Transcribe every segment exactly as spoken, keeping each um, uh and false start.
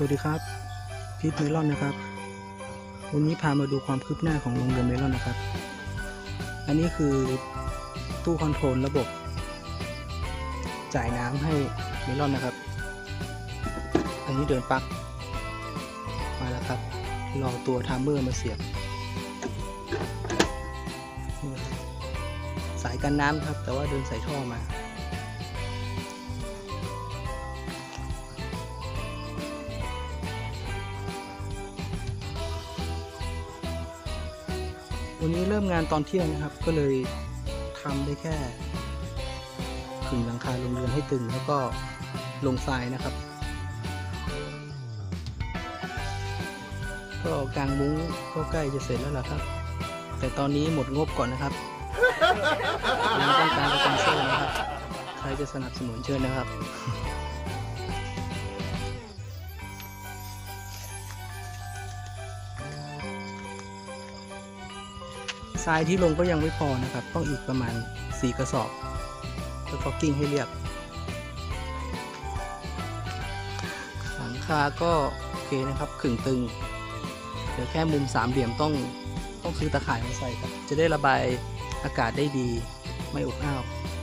สวัสดีครับพีทเมลอนนะครับวันนี้พามาดูความคืบหน้าของโรงเรือนเมลอนนะครับอันนี้คือตู้คอนโทรลระบบจ่ายน้ำให้เมลอนนะครับอันนี้เดินปลั๊กมาแล้วครับรอตัวไทม์เมอร์มาเสียบสายกันน้ำครับแต่ว่าเดินใส่ท่อมาวันนี้เริ่มงานตอนเที่ยงนะครับก็เลยทำได้แค่ขึงหลังคาโรงเรือนให้ตึงแล้วก็ลงทรายนะครับก็กางมุ้งก็ใกล้จะเสร็จแล้วล่ะครับแต่ตอนนี้หมดงบก่อนนะครับยังต้องการสปอนเซอร์นะครับใครจะสนับสนุนเชิญนะครับทรายที่ลงก็ยังไม่พอนะครับต้องอีกประมาณสี่กระสอบแล้วก็กิ้งให้เรียบหลังคาก็โอเคนะครับขึงตึงเดี๋ยวแค่มุมสามเหลี่ยมต้องต้องซื้อตะข่ายมาใส่ครับจะได้ระบายอากาศได้ดีไม่อบอ้าว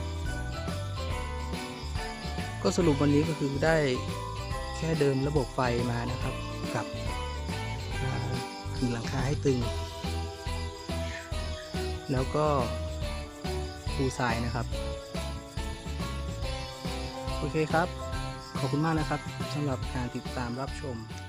ก็สรุปวันนี้ก็คือได้แค่เดินระบบไฟมานะครับกับขึงหลังคาให้ตึงแล้วก็ปูทรายนะครับโอเคครับขอบคุณมากนะครับสำหรับการติดตามรับชม